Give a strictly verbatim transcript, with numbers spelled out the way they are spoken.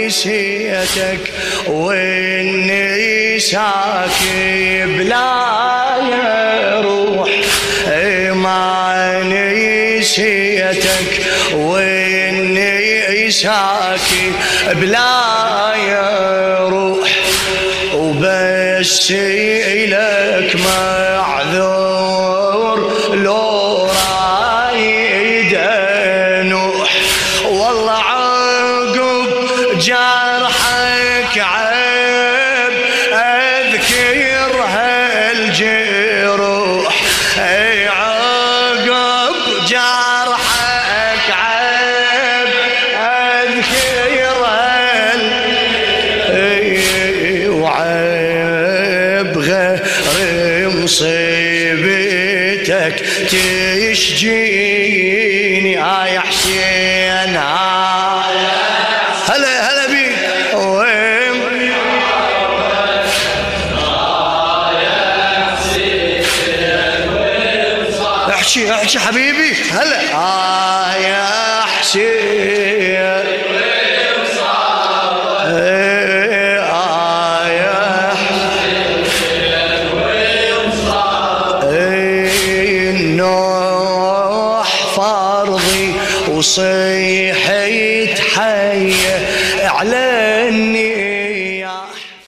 نسيتك واني ساكب لا يا روح ما نسيتك واني ساكب بلا يا روح وبس إلك معذور لو رايد نوح والله عقب جرحك عيب أذكر هالجروح اي عقب جرحك عيب أذكر هال وعيب غير مصيبتك تشجيني يا حسين هلا هلا بيك احكي احكي حبيبي هلا آه يا حسين وصيح